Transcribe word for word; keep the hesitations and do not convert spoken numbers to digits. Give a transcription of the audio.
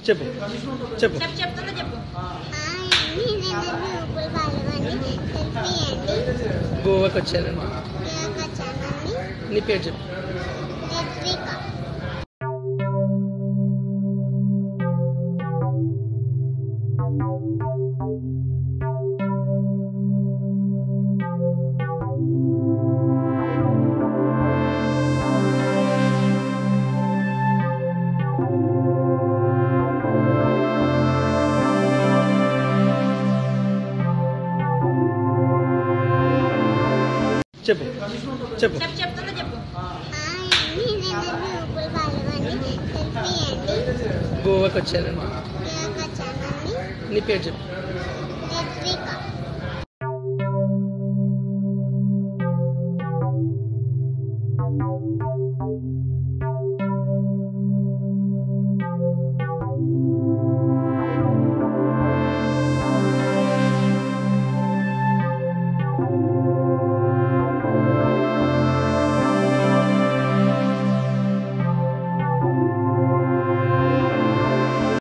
చెప్పు చెప్పు చెప్పు చెప్తున్నా చెప్పు. గోవాకి వచ్చానండి. నీ పేరు చెప్పు. చెప్పు చెప్పు చెప్పు చెప్తున్నా చెప్పు. గోవాకి వచ్చానండి. నీ పేరు చెప్పు.